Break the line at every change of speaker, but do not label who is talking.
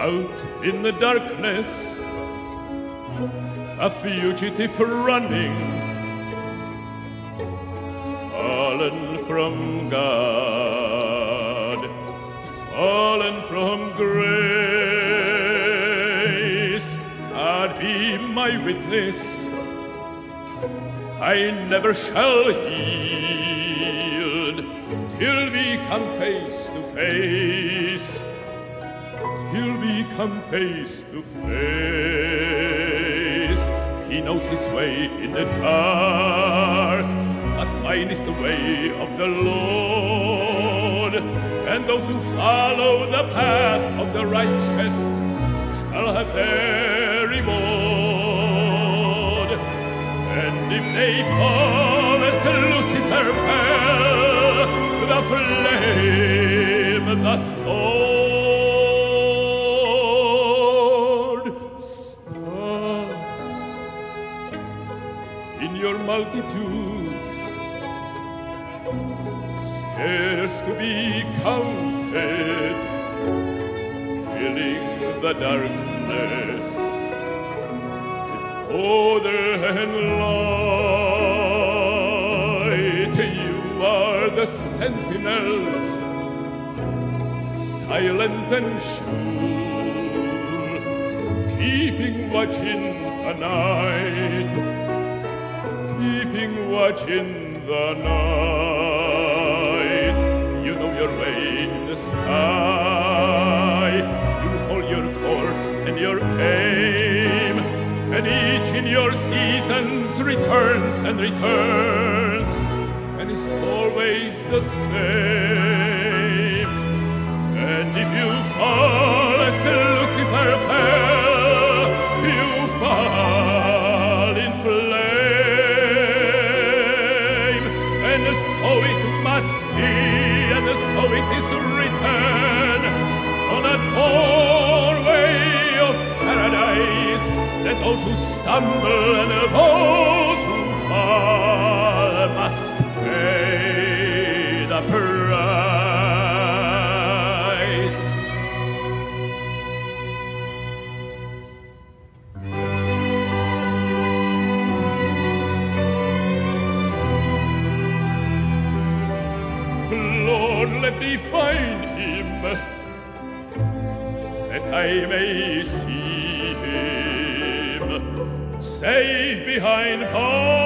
Out in the darkness, a fugitive running, fallen from God, fallen from grace. God be my witness, I never shall yield till we come face to face, till we come face to face. He knows his way in the dark, but mine is the way of the Lord. And those who follow the path of the righteous shall have their reward. And if they fall as Lucifer fell, the flame, the sword, stars in your multitudes, scarce to be counted, filling the darkness with odor and light. You are the sentinels, silent and sure, keeping watch in the night, keeping watch in the night. You know your way in the sky, you hold your course and your aim, and each in your seasons returns and returns, and is always the same. And if you fall as Lucifer fell, you fall in flame. And so it must be, and so it is written on that doorway of paradise, that those who stumble and those who fall must pay the price. Lord, let me find him, that I may see him, safe behind bars.